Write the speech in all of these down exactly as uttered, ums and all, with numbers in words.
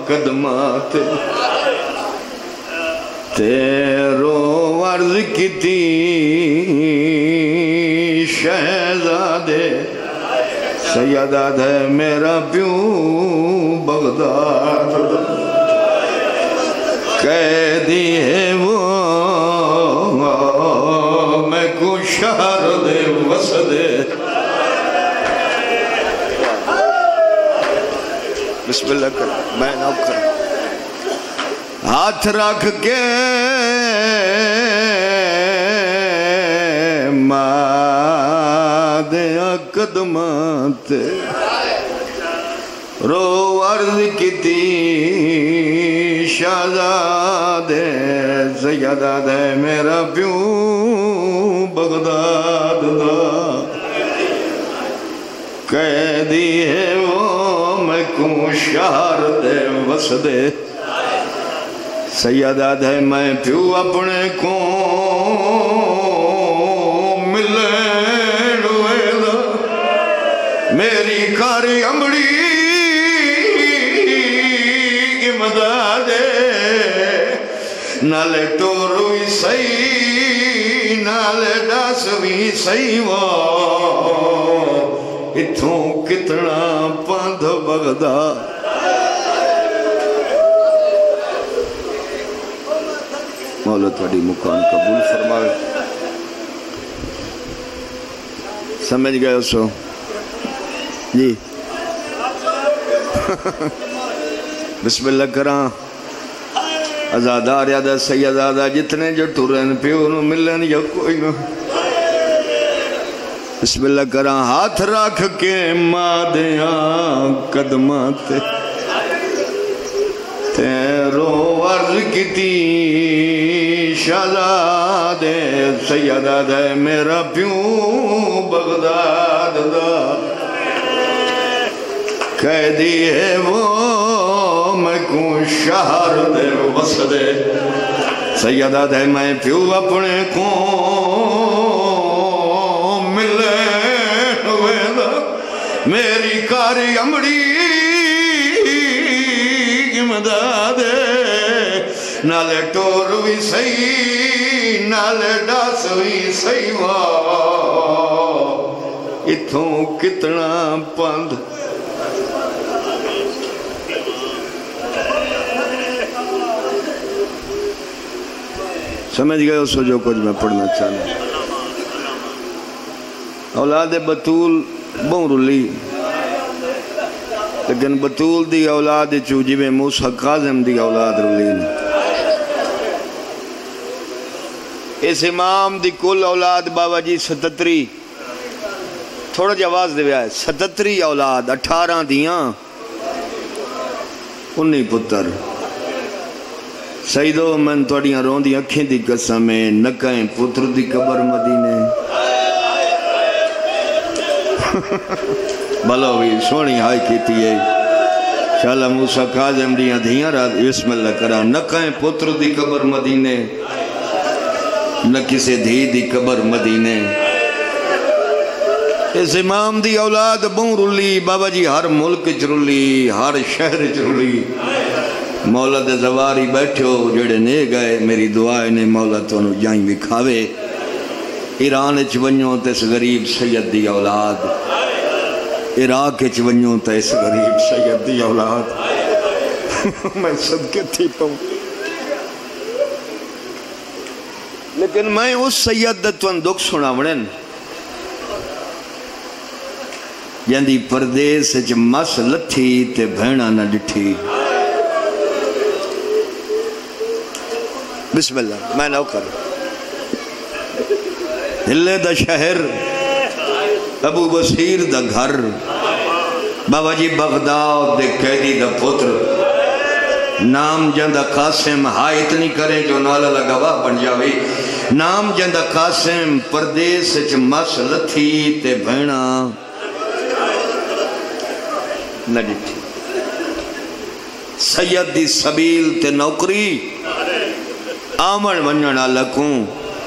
قدمات تیرو عرض کی تھی شہزادے سیدہ ہے میرا پیو بغداد قیدی ہے وہ میں کو شہر دے وسدے بسم اللہ کر میں نہ کر ہاتھ رکھ کے مادیا قدمات رو عرض کی تھی شہزادے سیدہ دے میرا پیو بغداد دا قیدی ہے وہ میں کو شہر دے وسدے سیدہ دے میں پیو اپنے کو ملے ہوئے دا میری کاری امڑی امدادے نالے ٹوروی سی نالے ڈاسوی سی وہ اتھوں کتنا پاندھ بغداد مولا تھوڑی مکان قبول فرمائے سمجھ گئے اسو جی بسم اللہ کران ازادار یادہ سیدادہ جتنے جو ٹورین پیو نو ملن یا کوئی نو بسم اللہ کران ہاتھ رکھ کے مادیاں قدمات تیرو عرض کی تھی شہزادے سیدہ دے میرا پیو بغداد دا قیدی ہے وہ میں کو شہر دے وسدے سیدہ دے میں پیو اپنے کو ملے ہوئے دا میری کاری امڑی امدادے نالے ٹوروی سی نالے ڈاسوی سی وا اتھوں کتنا پاندھ سمجھ گئے اسو جو کچھ میں پڑھنا چاہنا اولاد بطول بہن رلی لیکن بطول دی اولاد چوجی میں موسیٰ قاظم دی اولاد رلین اس امام دی کل اولاد بابا جی ستتری تھوڑا جواز دے آئے ستتری اولاد اٹھارہ دیاں انی پتر سیدو من توڑیاں رون دی اکھیں دی قسمیں نکائیں پتر دی قبر مدینے بلوی سونی ہائی کیتی ہے شاءاللہ موسیٰ قاظم دیاں دھیاں رات بسم اللہ کرا نکائیں پتر دی قبر مدینے نہ کسے دھی دی قبر مدینے اس امام دی اولاد بون رلی بابا جی ہر ملک چرلی ہر شہر چرلی مولا دے زواری بیٹھو جڑے نے گئے میری دعائے نے مولا تو انہوں جائیں بکھاوے ایران چونیوں تیس غریب سید دی اولاد عراق چونیوں تیس غریب سید دی اولاد میں صدقے تھی پاؤں لیکن میں اس سید دتوان دکھ سنا ونن یندی پردیس چ مس لتھی تے بھینا نہ ڈٹھی بسم اللہ میں نہ کر ہلے دا شہر ابو بصیر دا گھر بابا جی بغداد دے قیدی دا پتر نام جندہ قاسم ہائی اتنی کریں جو نالا لگوا بن جاوی نام جندہ قاسم پردیس چ مس لتھی تے بھینا نہ ڈٹھی سید دی سبیل تے نوکری آمن ونجنا لکھوں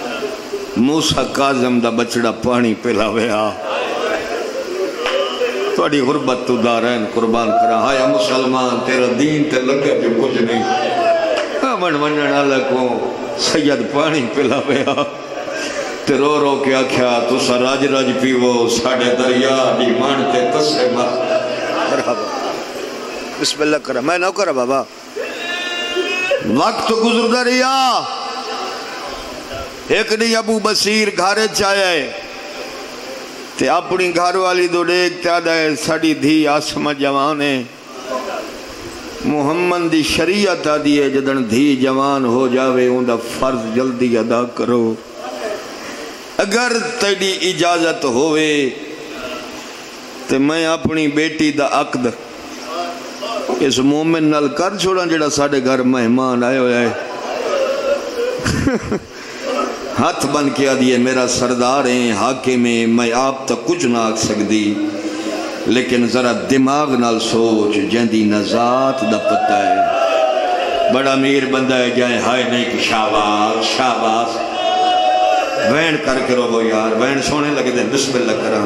موسیٰ قاظم دا بچڑا پانی پلاوے آ تھوڑی غربت تو دارین قربان کرا ہایا مسلمان تیرا دین تے لگا جو کچھ نہیں من منن اللہ کو سید پانی پلا پیا تے رو رو کے آکھیا تو سا راج راج پیو ساڑھے دریا دی مانتے تسے مات مرحبا بسم اللہ کرا میں نہ کرا بابا وقت گزر دریا ایک نہیں ابو بصیر گھارے چاہے تے اپنی گھر والی دو دیکھ تیادہ ہے ساڑی دھی آسمہ جوانے محمد دی شریعت آدھی ہے جدن دھی جوان ہو جاوے ان دا فرض جلدی ادا کرو اگر تیری اجازت ہوئے تے میں اپنی بیٹی دا عقد اس مومن نال کر چھوڑا جڑا ساڑے گھر مہمان آئے ہوئے ہے ہاتھ بن کے آدھی ہے میرا سردار ہیں حاکم ہیں میں آپ تک کچھ نہ آکھ سکتی لیکن ذرا دماغ نال سوچ جہندی نزات دا پتہ ہے بڑا امیر بندہ ہے جائیں ہائے نہیں کہ شاباز شاباز وین کر کے رو یار وین سونے لگے دیں بسم اللہ کرا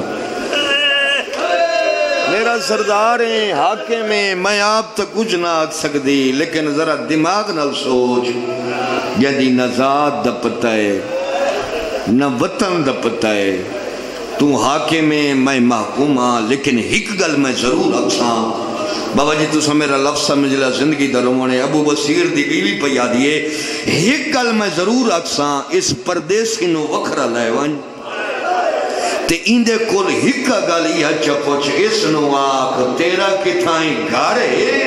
میرا سردار ہیں حاکم ہیں میں آپ تک کچھ نہ آکھ سکتی لیکن ذرا دماغ نال سوچ جہندی نزات دا پتہ ہے نہ وطن دا پتہ ہے تو حاکم میں میں محکوم ہاں لیکن ہک گل میں ضرور اکساں بابا جی تو سا میرا لفظ سمجھ لیا زندگی دا روانے ابو بصیر دی بیوی پیا دیئے ہک گل میں ضرور اکساں اس پردیسی نو وکھرا لائے ون تے اندے کل ہک گل یہ چپوچ اس نو آکھ تیرا کتھائیں گھارے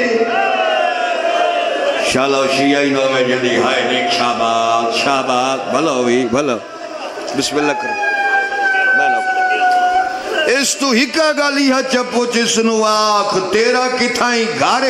شالو شیعی نو میں جدی ہائے نیک شاباز شاباز بھلا ہوئی بھلا بسم اللہ کریں اس تو ہکا گالی ہے چپو چسنو آکھ تیرا کتھائیں گھارے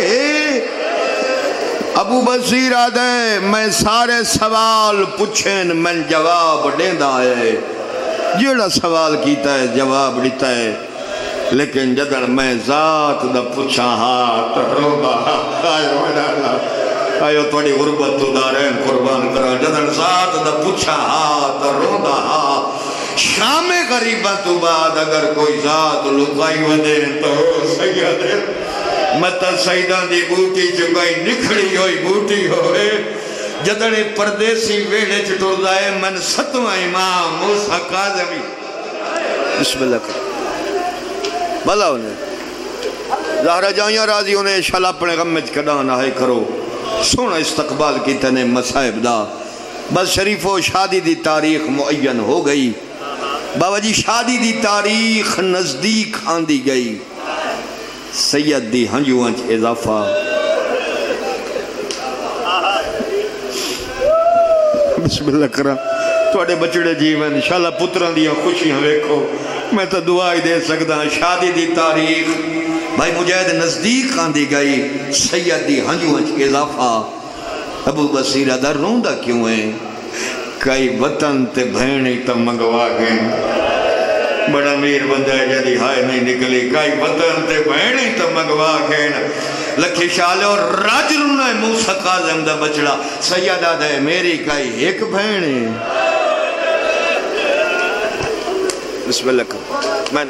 ابو بصیر آدھے میں سارے سوال پوچھیں میں جواب دیندہ ہے جیڑا سوال کیتا ہے جواب دیتا ہے لیکن جدن میں ذات دا پوچھا ہاتھ روبا آئیو اللہ آئیو توڑی غربت تو دارین قربان کرا جدن ذات دا پوچھا ہاتھ روبا ہاتھ شام غریبہ تو بعد اگر کوئی ذات لکائی ودے تو سید متا سیدان دی بوٹی چکائی نکھڑی ہوئی بوٹی ہوئے جدنے پردیسی ویڑے چٹور دائے من ستوہ امام موسیٰ قاظمی بسم اللہ کریں بھلا انہیں زہرہ جائیاں راضی انہیں شالا اپنے غمج کڑانا ہے کرو سونا استقبال کی تنے مسائب دا بس شریف و شادی دی تاریخ معین ہو گئی بابا جی شادی دی تاریخ نزدیک آندی گئی سید دی ہنجوانچ اضافہ بسم اللہ کرا توڑے بچڑے جیون انشاءاللہ پتران دیا خوشیاں ویکھو میں تو دعائی دے سکتا شادی دی تاریخ بھائی مجاہد نزدیک آندی گئی سید دی ہنجوانچ اضافہ ابو بصیر ادھر روندہ کیوں ہیں کئی وطن تے بھینی تم منگوا گئے بڑا میر بندہ ہے جدی ہائے نہیں نکلی کئی وطن تے بھینی تم منگوا گئے لکھی شالے اور راج رونا ہے موسیٰ قاظم دا بچڑا سیدہ دے میری کئی ایک بھینی بسم اللہ کر میں نہ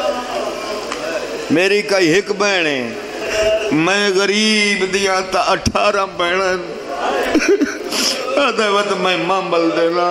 میری کئی ایک بھینی میں غریب دیا تا اٹھارہ بھینن آدھے وقت میں مامبل دینا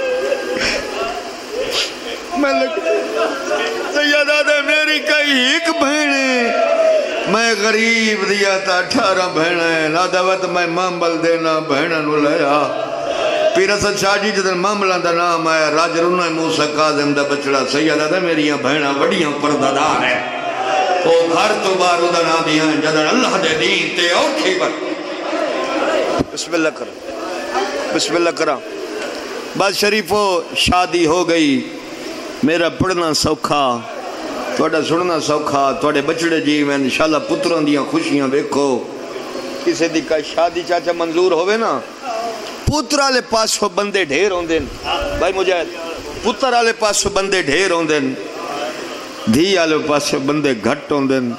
میں لگ سیدہ دے میری کئی ایک بھینے میں غریب دیا تا اٹھارہ بھینے آدھے وقت میں مامبل دینا بھینن لیا پیر اسد شاہ جی جدن مامبلان دا نام آیا راج رونہ موسیٰ قاظم دا بچڑا سیدہ دے میری بھینا وڑیاں پردادار ہے وہ گھر تو بارو دا نا دیا جدن اللہ دے دین تے اور کھیبر بسم اللہ کرو بسم اللہ کرا بات شریف و شادی ہو گئی میرا پڑھنا سوکھا توڑا سننا سوکھا توڑے بچڑے جی میں انشاءاللہ پتران دیا خوشیاں بیکھو کسے دی کا شادی چاچا منظور ہوئے نا پترہ لے پاس ہو بندے ڈھیر ہوں دن بھائی مجاہد پترہ لے پاس ہو بندے ڈھیر ہوں دن دھی آلے پاس ہو بندے گھٹ ہوں دن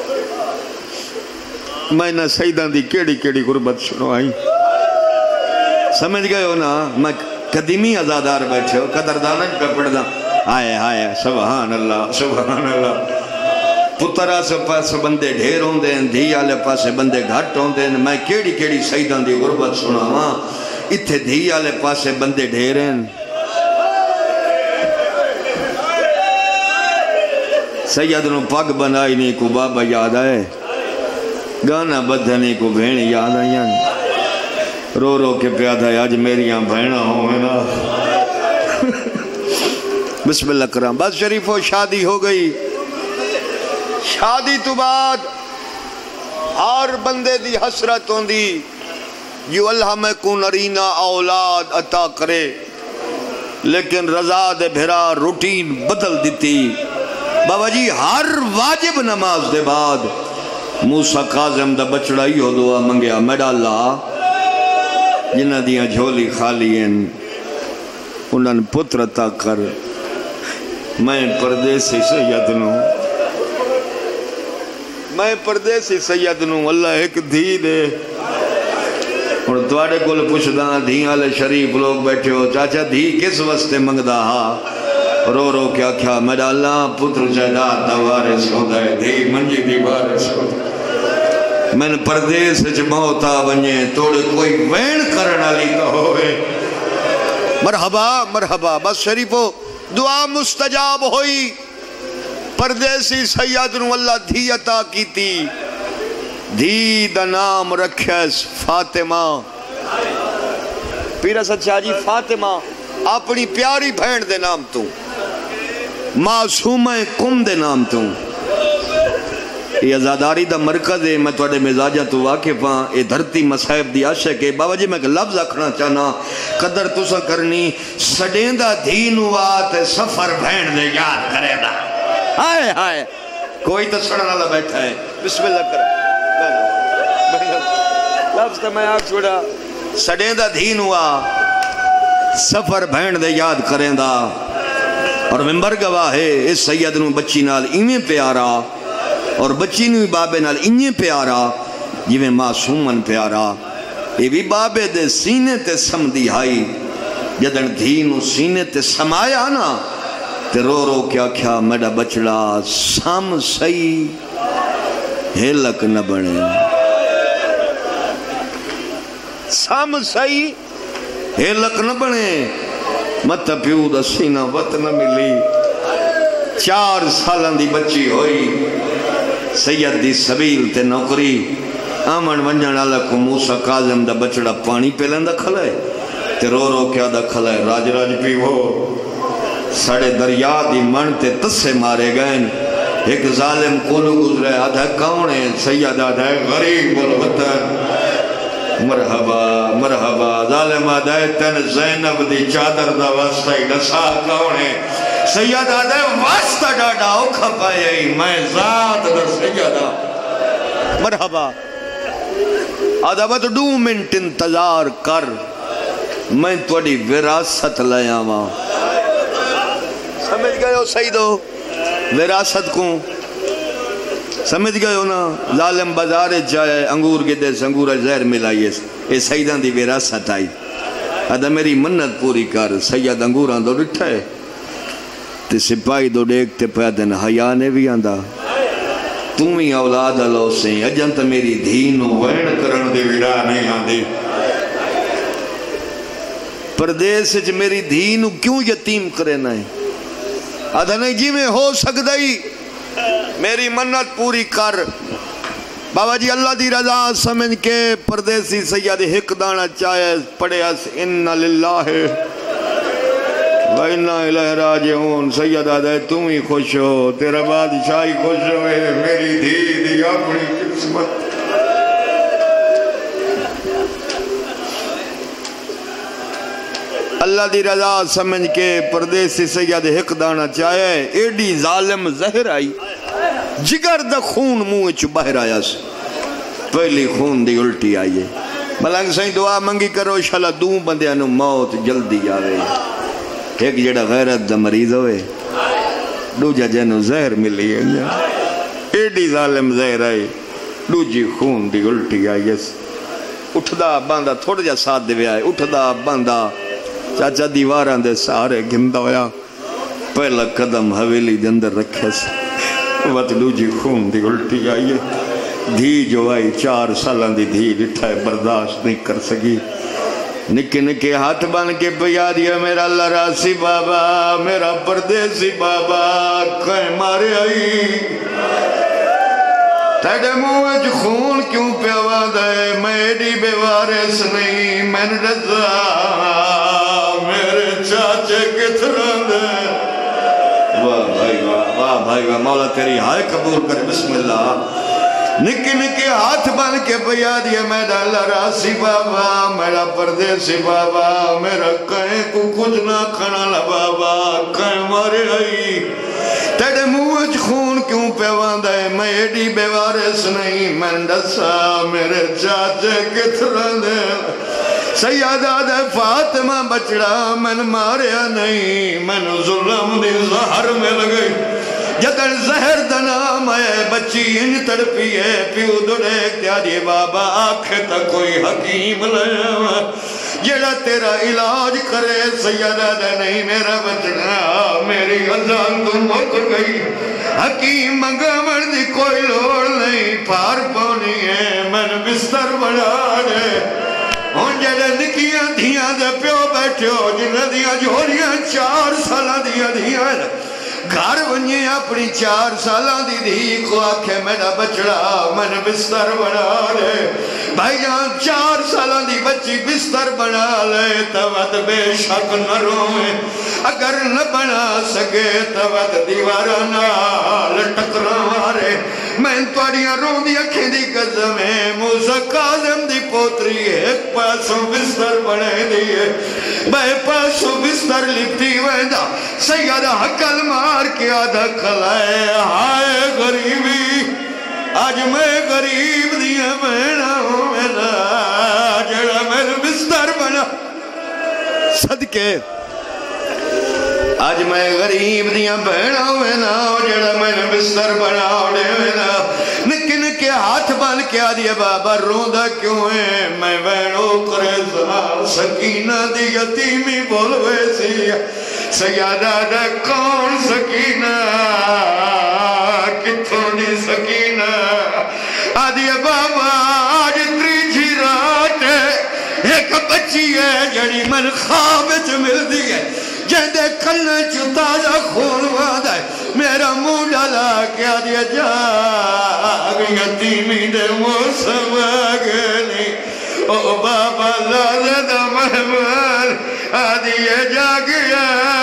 میں نہ سیدان دی کیڑی کیڑی غربت سنو آئی سمجھ گئے ہو نا میں قدیمی ازادار بیٹھے ہو قدردانج پہ پڑھ دا آئے آئے سبحان اللہ سبحان اللہ پتر آسے پاس بندے ڈھیر ہوندے ہیں، دھی آلے پاسے بندے گھٹ ہوندے ہیں. میں کیڑی کیڑی سیدان دی غربت سنا ہاں، اتھے دھی آلے پاسے بندے ڈھیر ہیں. سید نو پگ بنائی نہیں کو بابا یاد آئے، گانا بدھنے کو بھین یاد آئیں، رو رو کے پیادہ ہے آج میریاں بھینا ہوں نا. بسم اللہ کرام. بس شریفو شادی ہو گئی. شادی تو بعد ہر بندے دی حسرت ہوندی جو اللہ میں کو نرینا اولاد عطا کرے، لیکن رضا دے بھرا روٹین بدل دیتی. بابا جی ہر واجب نماز دے بعد موسیٰ قاظم دا بچڑا ہی ہو دعا منگیا، میڈا اللہ جنہ دیاں جھولی خالی ہیں انہاں نے پتر عطا کر. میں پردیسی سید نوں میں پردیسی سید نوں اللہ ایک دھی دے. اور دوارے کل پوچھداں دھیاں لے شریف لوگ بیٹھے ہو، چاچا دھی کس واسطے منگدا ہا؟ رو رو کیا کیا میڈا اللہ پتر جائیداد دا وارث ہوندا ہے، دھی منجی دی وارث ہوندا. میں نے پردیس وچ موت آ ونجے توڑے کوئی وین کرن والی تو ہوئے. مرحبا مرحبا. بس شریفو دعا مستجاب ہوئی. پردیسی سید نو اللہ دھی عطا کیتی. دھی دا نام رکھیس فاطمہ. پیرا سچا جی فاطمہ اپنی پیاری بھین دے نام تو، معصومہ کم دے نام تو. یہ ازاداری دا مرکز ہے. میں توڑے مزاجہ تو واقف ہاں. یہ دھرتی مسائب دی عاشق ہے. بابا جی میں کہ لفظ اکھنا چاہنا قدر تسا کرنی سڈیندہ دھینو آت سفر بھین دے یاد کرے دا. آئے آئے کوئی تو سڑن والا بیٹھا ہے. بسم اللہ کرے لفظ تو میں آگ چھوڑا سڈیندہ دھینو آ سفر بھین دے یاد کریں دا. اور ممبر گواہ ہے اس سید نو بچی نال ایویں پیارا اور بچی نو بابے نال انجے پیارا جویں معصومن پیارا. یہ بھی بابے دے سینے تے سمدی ہائی. جدن دھی نو سینے تے سمایا نا تے رو رو کیا کیا میڈا بچڑا سام سئی ہیلک نہ بنے. سام سئی ہیلک نہ بنے. مت پیو دا سینہ وط نہ ملی. چار سالان دی بچی ہوئی. سید دی سبیل تے نوکری. آمن ونجن والا کو موسیٰ قاظم دا بچڑا پانی پیلن دا کھلائے تے رو رو کیا دا کھلائے. راج راج پیو ساڑے دریا دی من تے تسے مارے گئن. ایک ظالم کولو گزرے آدھا کون ہے؟ سید آدھا غریب الوطن. مرحبا مرحبا. ظالم آدھا تن زینب دی چادر دا واسطہ ہی نسا کون ہے؟ سید آدھے واسطہ ڈاڈا اوکھا پائے میں ذات دا سیدہ. مرحبا. آدھا بات دو منٹ انتظار کر میں توڑی وراثت لے آواں. سمجھ گئے ہو سیدو وراثت کو؟ سمجھ گئے ہو نا؟ ظالم بازار جائے انگور کے دے انگور زہر ملائیے اے سیدان دی وراثت آئی. آدھا میری منت پوری کر. سید انگوراں دو ڈٹھا ہے تے سپاہی دو ڈیکتے پیادن حیاء نے بھی آندھا تم ہی اولاد اللہ سے اجن تا میری دھین وین کرن دے ویڈا نہیں آندے. پردیس چ میری دھین کیوں یتیم کرنا ہے؟ آدھا نہیں جی میں ہو سکدائی میری منت پوری کر. بابا جی اللہ دی رضا سمجھ کے پردیسی سید ہک دانا چاہے پڑے اس انَّ لِلَّهِ وَإِنَّا إِلَيْهِ رَاجِعُونَ. سید آدھا تم ہی خوش ہو، تیرا بادشاہی خوش ہوئے، میری دھی دی اپنی قسمت. اللہ دی رضا سمجھ کے پردیسی سید ہک دانا چاہے. ایڈی ظالم زہر آئی جگر دا خون منہ چ باہر آیا سے. پہلی خون دی الٹی آئیے. ملنگ سائیں دعا منگی کرو انشاءاللہ دوں بندیاں نو موت جلدی آوے. ایک جڑا غیرت دا مریض ہوئے دو جا جنو زہر ملی ہے. ایڈی ظالم زہر آئی دو جی خون دی الٹی آئی. اٹھ دا باندھا تھوڑا جا ساتھ دے آئے. اٹھ دا باندھا چاچا دیواراں دے سارے گندہ ہویا. پہلا قدم حویلی دے اندر رکھے سے وقت دوجی خون دی الٹی آئیے دھی جو آئی چار سالان دی دھی لٹھائے برداشت نہیں کر سکی نکے نکے ہاتھ بان کے پیا دیا میرا اللہ راسی بابا میرا پردیسی بابا کہیں مارے آئی تیڑے موج خون کیوں پیوا دے میں ایڈی بے وارث نہیں میں نے رضا میرے چاچے کتران دے واہ بھائی واہ واہ بھائی واہ مولا تیری ہائے قبول کر بسم اللہ نکے نکے ہاتھ بن کے پیا دیا میرا اللہ راسی بابا میرا پردیسی بابا میرا کہیں کو کچھ نہ کھنا لا بابا کہیں مارے آئی تیڑے موج خون کیوں پیوان دے میں ایڈی بے وارث نہیں میں ڈسا میرے چاچے کتران دے سیادہ دے فاطمہ بچڑا میں ماریا نہیں میں ظلم دی زہر میں لگئی جدن زہر دنام ہے بچی ان تڑپی ہے پیو دڑیک دیا دی بابا آنکھیں تا کوئی حکیم لیا جڑا تیرا علاج کرے سیادہ دے نہیں میرا بچنا میری ازان تو مک گئی حکیم منگا مردی کوئی لوڑ نہیں پار پونی ہے میں بستر بڑھا دے ان جڑے نکیاں دھیاں دے پیو بیٹھے ہو جنہ دیا جھولیاں چار سالہ دیا دیا گھر ونجے اپنی چار سالہ دی دی کو آکھے میرا بچڑا میں نے بستر بنا لے بھائی جان چار سالہ دی بچی بستر بنا لے توت بے شک نہ روئے اگر نہ بنا سکے توت دیوارا نال ٹکرا مارے میں توڑیاں رون دی اکھیں دی قدمیں موسیٰ قاظم دی پوتری ایک پاسوں بستر بنے دیئے بے پاسوں بستر لپتی ویندہ سیدہ حقل مار کے آدھا کھلائے ہائے غریبی آج میں غریب دیا بہنا ہوں میرا جڑا میرے بستر بنا صدقے آج میں غریب دیا بہنا ہوں میرا جڑا میرے بستر بنا ہونے نکے نکے ہاتھ بان کے آدھیا بابا روندہ کیوں ہے میں بہنوں کرے زہاں سکینہ دی یتیمی بولوے سی سیادہ دا کون سکینہ کتوں دی سکینہ آدھیا بابا آج تریجی رات ہے ایک بچی ہے جڑی من خوابت مل دی ہے جہدے کھلنے چتازہ خون وعدہ ہے میرا منہ ڈالا کیا دیا جاگ یتیمی دے موسم آگنی او بابا لازدہ محمل آدھیے جاگیا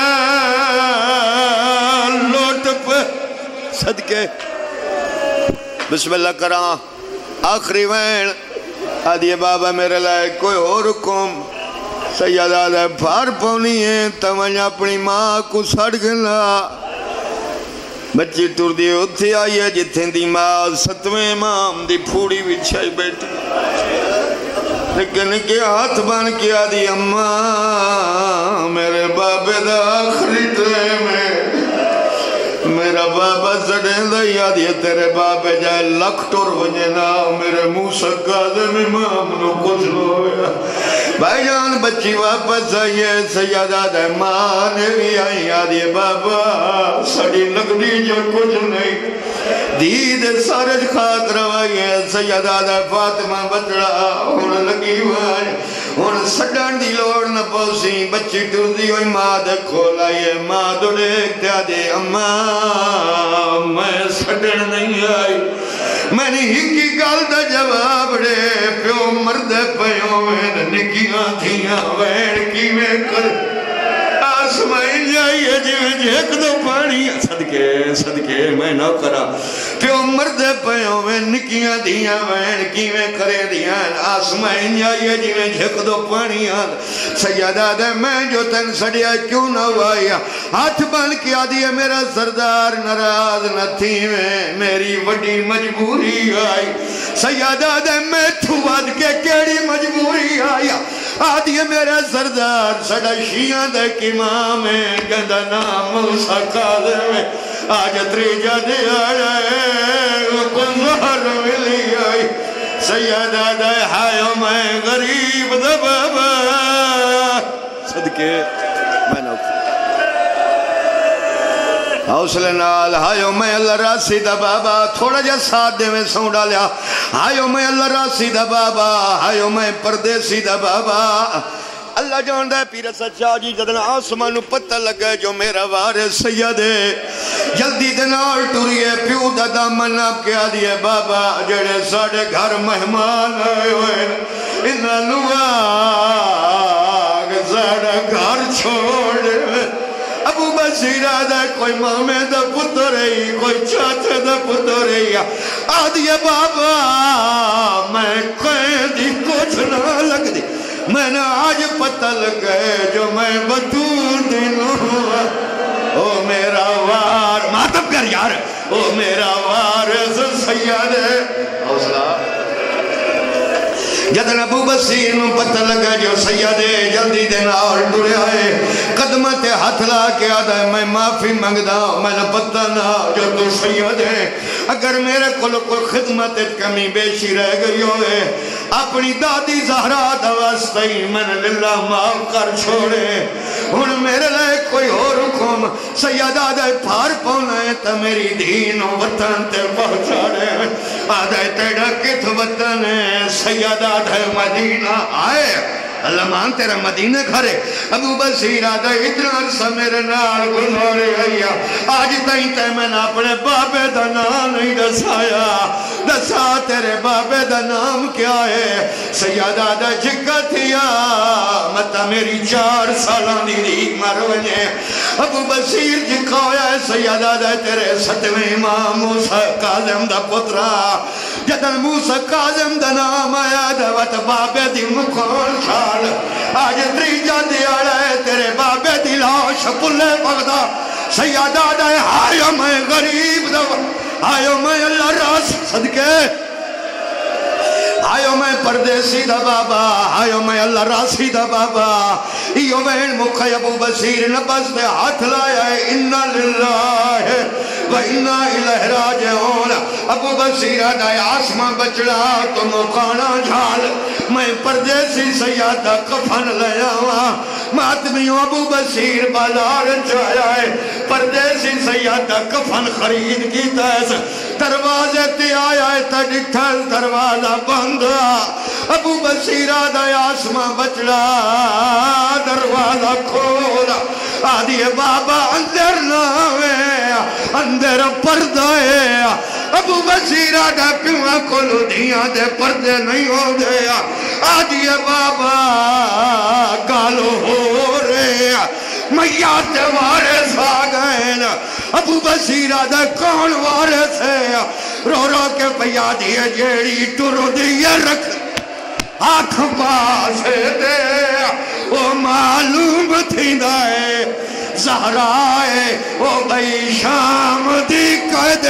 لوٹ پہ صدقے بسم اللہ کران آخری وین آدھیے بابا میرے لائے کوئی اور حکم سیدہ دے پھار پونی ہے تمہیں اپنی ماں کو سڑ گلا بچی ٹور دی اتھی آئی ہے جتھیں دی ماں ستویں امام دی پھوڑی بچھائی بیٹھی لیکن کے ہاتھ بان کیا دی اماں میرے بابے دا آخری ٹائم ہے میرا بابا زڑیں دا یاد یہ تیرے بابے جائے لکھ ٹور ونجے نا میرے موسیٰ قاظم امام نو کچھ ہویا بھائی جان بچی واپس آئیے سیادہ دے ماں نے بھی آئی یاد یہ بابا سڑی لگڑی جو کچھ نہیں دید سارج خاک روائیے سیادہ دے فاطمہ بچڑا ہون لگی ہوئے ہون سڑن دی لوڑ نہ پوسی بچی ٹور دی ہوئی ماں دے کھولائیے ماں دوڑے دیا دے اماں میں سڑن نہیں آئی میں نے ہی کی گال دا جواب دے پیو مرد پیو میں نکیاں تھیاں وین کی میں کر آسمائن جائیے جو جیک دو پانی صدقے صدقے میں نہ کرا پیو مرد پیو میں نکیاں دیا وین کی میں کرے دیا آسمائن جائیے جو جیک دو پانی سیادہ دے میں جو تن سڑیا کیوں نہ ہوایا ہاتھ بن کیا دیا میرا سردار نراز نہ تھی میں میری وڈی مجبوری آئی سیادہ دے میں تھواد کے کیڑی مجبوری آیا آدھیے میرا سردار سڑا شیعہ دے کی ماں میں گندہ نام موسیٰ قاظم میں آج تریجہ دے آئے کن ظہر ملی آئی سیادہ دے ہائیو میں غریب دے بابا صدقے میں نوکر حوصلے نال ہائیو میں اللہ راسی دا بابا تھوڑا جا ساتھ دے میں سوں ڈالیا ہائیو میں اللہ راسی دا بابا ہائیو میں پردیسی دا بابا اللہ جاندہ ہے پیر سچا جی جدن آسمانو پتہ لگا جو میرا وارث سید ہے جلدی دنار ٹوریے پیو دا دامن آپ کے آدھیے بابا جڑے ساڑھے گھر مہمان آئے ہوئے انہا نواغ ساڑھے گھر چھوڑے ابو بصیر آدھا کوئی مامے دا پتر رہی کوئی چاچے دا پتر رہی آدھیے بابا میں قیدی کچھ نہ لگ دی میں نے آج پتہ لگے جو میں بطور دنوں ہوا او میرا وار ماتب کر یار او میرا وارث سید ہے حوصلہ جدن ابو بصیر نو پتہ لگا جو سید ہے جلدی دن اور ڈرے آئے قدمت ہاتھ لا کے آدھا ہے میں معافی منگدا میں نے پتہ نہ جو تو سید ہے اگر میرے کل کوئی خدمت کمی بیشی رہ گئی ہوئے اپنی دادی زہرا دوستی من للہ معاف کر چھوڑے ان میرے لئے کوئی اور حکم سید آدھے پھار پونا ہے تا میری دین و وطن تے پہنچاڑے آدھے تیڑا کت وطن ہے سید آدھے مدینہ آئے اللہ مان تیرا مدینہ کھرے ابو بصیر آدھا اتنا عرصہ میرے نال گزارے گیا آج تائیں تے میں نے اپنے بابے دا نام نہیں دسایا دسا تیرے بابے دا نام کیا ہے سید آدھا جھکا تھیا مطا میری چار سالان دی دی مرونے ابو بصیر جھکا ہویا ہے سید آدھا تیرے ستویں امام موسیٰ کاظم دا پترا جدن موسیٰ کاظم دا نام آیا دا وط بابے دی مکھول شاہ آج دریجہ دیاڑا ہے تیرے بابے دی لاش پلے بغدا سید آدھا ہے آئیو میں غریب دو آئیو میں اللہ راس صدقے آئیو میں پردیسی دا بابا آئیو میں اللہ راسی دا بابا ایو بین مکھا ابو بصیر نبس دے ہاتھ لایا ہے انہا للہ و انہا الہ راجعون ابو بصیر آدھائے آسمان بچڑا تو مکانا جھال میں پردیسی سیادہ کفن لیا ہوا ماتمیوں ابو بصیر بازار چایا ہے پردیسی سیادہ کفن خرید کی تیس دروازے تے آیا ہے تا ڈٹھل دروازہ بندہ ابو بصیر آدھائے آسمان بچڑا دروازہ کھولا آدھی بابا اندر نہ ہے اندر پردہ ہے ابو بصیر آدھا پیوہ کلو دھیاں دے پردے نہیں ہو دے آدھی بابا گالو ہو رہے میات وارث آگئے ابو بصیر آدھا کون وارث ہے رو رو کے پیا دیئے جیڑی ٹرو دیئے رکھ آنکھ پاسے دے وہ معلوم تھی دائے زہرائے وہ بھئی شام دی قید